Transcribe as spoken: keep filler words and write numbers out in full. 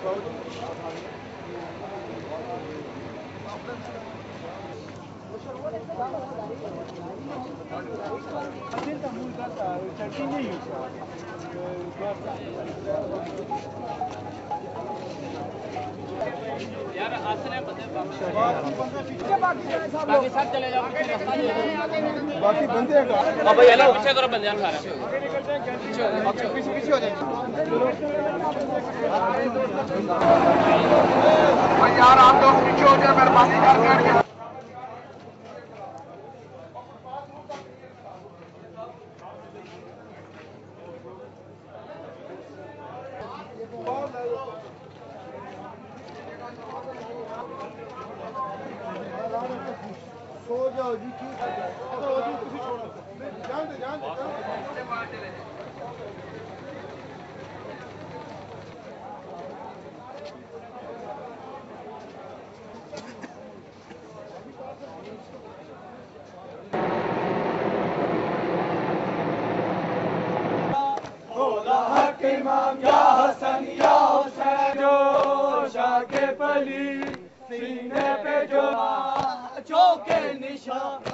यार आसने बाकी सब चले जाओ, बाकी बंदे अब ये पीछे करो बंदे यार सारे पीछे पीछे हो जाए यार, आप लोग पीछे हो जाए मेहरबानी करके। सो जाओ जी, ठीक है जी, जान दे जान दे। इमाम या हसन या हुसैन, जो शाके पली सीने पे जो जो के निशान।